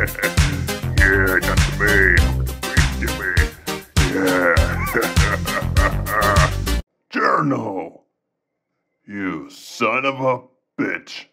Yeah, that's me. I'm the big Jimmy. Yeah. Journal. You son of a bitch.